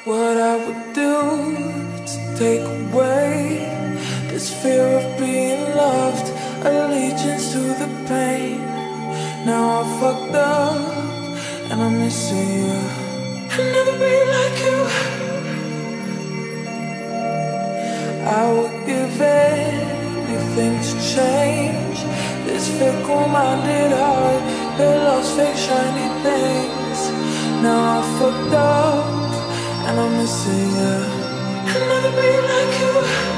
what I would do to take away this fear of being loved, allegiance to the pain. Now I fucked up and I'm missing you. I'll never be like you. I would give anything to change this fickle-minded heart that loves fake shiny things. Now I fucked up and I'm missing you. I'll never be like you.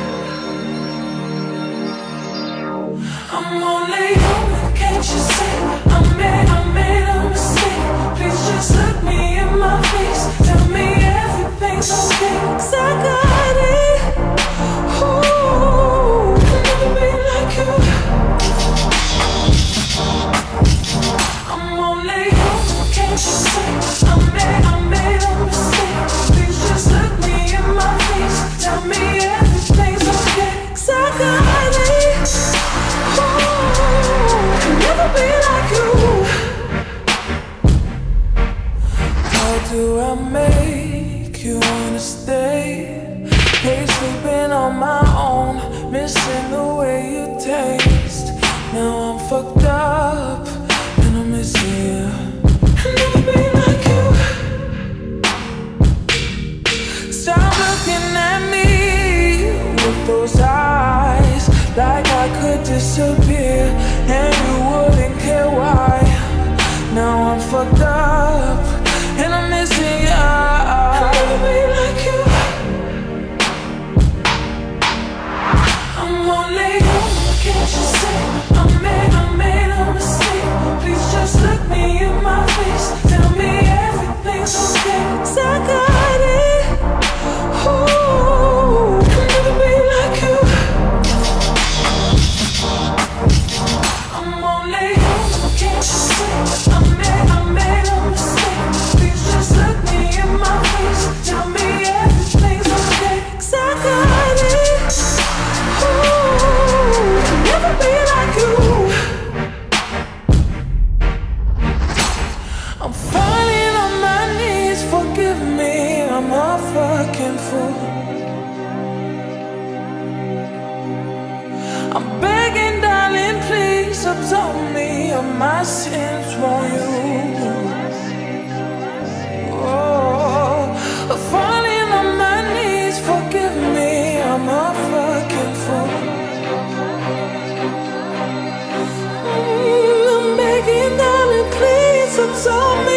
I'm only human, can't you see? I made a mistake. Please just look me in my face. Tell me everything's okay, 'cause I got it. Ooh, I'll never be like you. I'm only human, can't you see? I made a mistake. Please just look me in my face. Tell me everything's okay, 'cause I got it. Ooh, I'll never be like you. How do I make you wanna stay? Hate sleeping on my own, missing the way you taste. Now I'm fucked up and I'm missing you. I'll never be like you. Stop looking at me with those eyes, like I could disappear and you wouldn't care why. Now I'm fucked up and I'm missing you. I'll never be like you. I'm only human, can't you see? I made a mistake. Please just look me in my face. Tell me everything's okay, 'cause I got it. Ooh, I'll never be like you. I'm only human, can't you see? I made a mistake. Please just look me in my face. Tell me everything's okay, 'cause I got it. Ooh, I'll never be like you. I'm falling on my knees, forgive me, I'm a fucking fool. I'm begging, darling, please absolve me of my sins, won't you? Oh, I'm falling on my knees, forgive me, I'm a fucking fool. I'm begging, darling, please absolve me